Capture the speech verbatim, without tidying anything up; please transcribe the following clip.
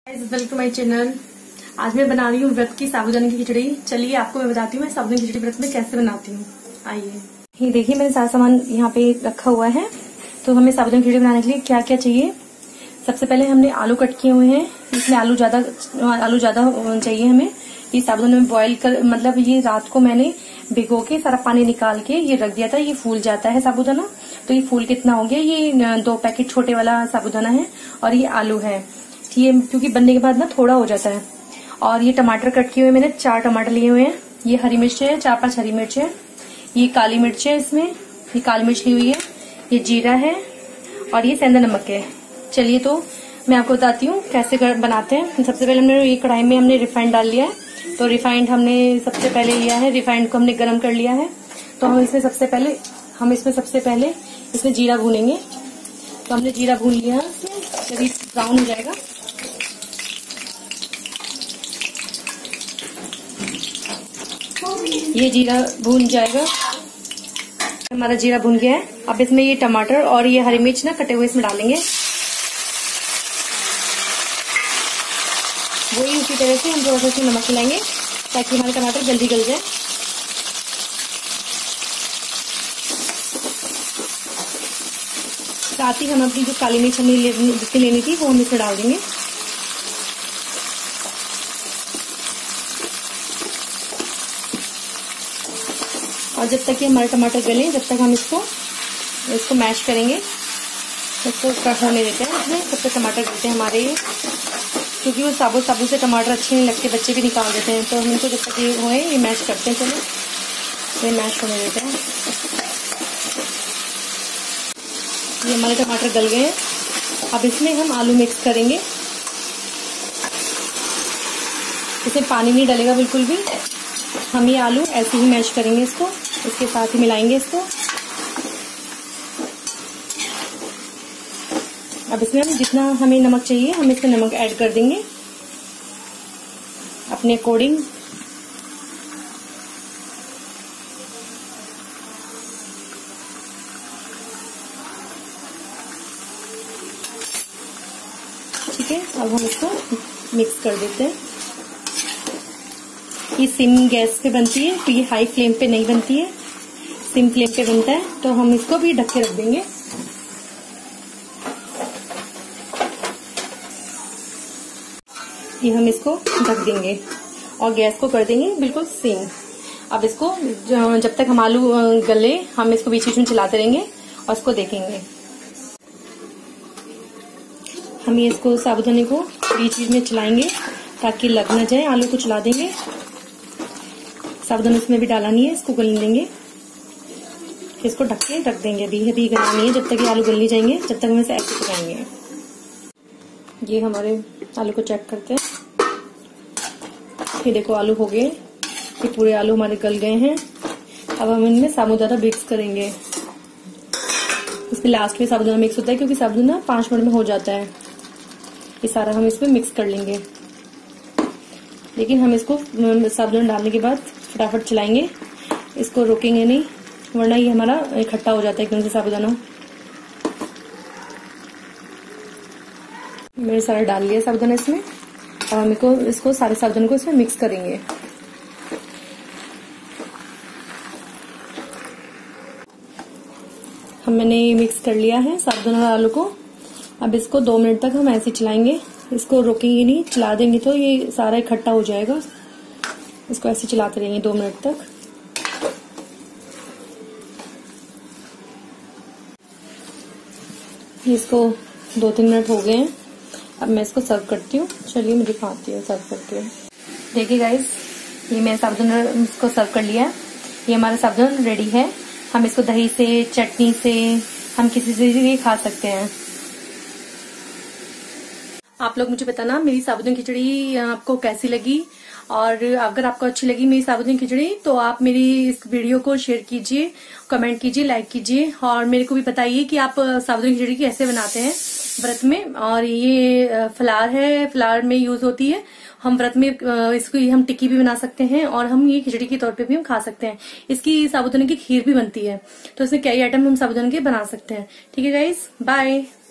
Welcome to my channel. आज मैं बना रही हूँ व्रत की साबूदाने की खिचड़ी। चलिए आपको मैं बताती हूँ मैं साबूदाने की खिचड़ी व्रत में कैसे बनाती हूँ। आइए, ये देखिए मैंने सारा सामान यहाँ पे रखा हुआ है। तो हमें साबूदाने की खिचड़ी बनाने के लिए क्या क्या चाहिए। सबसे पहले हमने आलू कट किए हुए हैं। इसमें आलू ज्यादा आलू ज्यादा चाहिए हमें। ये साबूदाने में बॉईल कर मतलब ये रात को मैंने भिगो के सारा पानी निकाल के ये रख दिया था। ये फूल जाता है साबूदाना। तो ये फूल कितना हो गया, ये दो पैकेट छोटे वाला साबूदाना है और ये आलू है। ये क्योंकि बनने के बाद ना थोड़ा हो जाता है। और ये टमाटर कट किए हुए मैंने चार टमाटर लिए हुए हैं। ये हरी मिर्च है, चार पांच हरी मिर्च है। ये काली मिर्च है, इसमें ये काली मिर्च ली हुई है। ये जीरा है और ये सेंधा नमक है। चलिए तो मैं आपको बताती हूँ कैसे बनाते हैं। सबसे पहले हमने ये कढ़ाई में हमने रिफाइंड डाल लिया है। तो रिफाइंड हमने सबसे पहले लिया है, रिफाइंड को हमने गर्म कर लिया है। तो हम इसमें सबसे पहले हम इसमें सबसे पहले इसमें जीरा भूनेंगे। तो हमने जीरा भून लिया है, जब ये ब्राउन हो जाएगा ये जीरा भून जाएगा। हमारा जीरा भून गया है। अब इसमें ये टमाटर और ये हरी मिर्च ना कटे हुए इसमें डालेंगे। वही उसी तरह से हम थोड़ा सा इसमें नमक मिलाएंगे ताकि हमारे टमाटर जल्दी गल जाए। साथ ही हम अपनी जो काली मिर्च हमें जितनी लेनी थी वो हम इसमें डाल देंगे। और जब तक ये हमारे टमाटर गले जब तक हम इसको इसको मैश करेंगे, इसको होने देते हैं इसमें। तब तक टमाटर गलते हैं हमारे, क्योंकि वो साबुत साबुत से टमाटर अच्छे नहीं लगते, बच्चे भी निकाल देते हैं। तो हम इनको जब तक ये होए ये मैश करते हैं। चलो ये मैश होने देते हैं। ये हमारे टमाटर गल गए हैं। अब इसमें हम आलू मिक्स करेंगे। इसमें पानी नहीं डलेगा बिल्कुल भी। हम ये आलू ऐसे ही मैश करेंगे, इसको इसके साथ ही मिलाएंगे इसको। अब इसमें हम जितना हमें नमक चाहिए हम इसमें नमक ऐड कर देंगे अपने अकॉर्डिंग। ठीक है, अब हम इसको मिक्स कर देते हैं। ये सिम गैस पे बनती है, तो ये हाई फ्लेम पे नहीं बनती है, सिम फ्लेम पे बनता है। तो हम इसको भी ढक के रख देंगे। ये हम इसको ढक देंगे और गैस को कर देंगे बिल्कुल सिम। अब इसको जब तक हम आलू गले हम इसको बीच बीच में चलाते रहेंगे और इसको देखेंगे। हम ये इसको साबूदाने को बीच बीच में चलाएंगे ताकि लग न जाए। आलू को चला देंगे, साबूदाना इसमें भी डाला नहीं है, इसको गलने देंगे। इसको ढक के रख देंगे। अभी अभी गलना नहीं है, जब तक ये आलू गल नहीं जाएंगे जब तक हम इसे ऐसे पकाएंगे। ये हमारे आलू को चेक करते हैं। ये देखो आलू हो गए, ये पूरे आलू हमारे गल गए हैं। अब हम इनमें साबूदाना मिक्स करेंगे। इसमें लास्ट में साबूदाना मिक्स होता है क्योंकि साबूदाना पांच मिनट में हो जाता है। ये सारा हम इसमें मिक्स कर लेंगे, लेकिन हम इसको साबूदाना डालने के बाद फटाफट चलाएंगे, इसको रोकेंगे नहीं, वरना ये हमारा इकट्ठा हो जाता है एकदम से साबूदाना। मैंने सारा डाल लिया साबूदाना इसमें। अब हम इसको इसको सारे साबूदाने को इसमें मिक्स करेंगे। हम मैंने मिक्स कर लिया है साबूदाना आलू को। अब इसको दो मिनट तक हम ऐसे चलाएंगे, इसको रोकेंगे नहीं, चला देंगे तो ये सारा इकट्ठा हो जाएगा। इसको ऐसे चलाते रहेंगे दो मिनट तक। इसको दो तीन मिनट हो गए हैं। अब मैं इसको सर्व करती हूँ। चलिए मैं दिखाती हूँ सर्व करती हूँ। देखिए गाइस, ये मैं साबूदाना इसको सर्व कर लिया। ये हमारा साबूदाना रेडी है। हम इसको दही से, चटनी से, हम किसी से भी खा सकते हैं। आप लोग मुझे बताना मेरी साबूदाना खिचड़ी आपको कैसी लगी। और अगर आपको अच्छी लगी मेरी साबूदाना खिचड़ी तो आप मेरी इस वीडियो को शेयर कीजिए, कमेंट कीजिए, लाइक कीजिए और मेरे को भी बताइए कि आप साबूदाना खिचड़ी कैसे बनाते हैं व्रत में। और ये फलार है, फलार में यूज होती है। हम व्रत में इसको हम टिक्की भी बना सकते हैं और हम ये खिचड़ी के तौर पे भी हम खा सकते हैं। इसकी साबूदाने की खीर भी बनती है। तो इसमें कई आइटम हम साबूदाने के बना सकते हैं। ठीक है गाइस, बाय।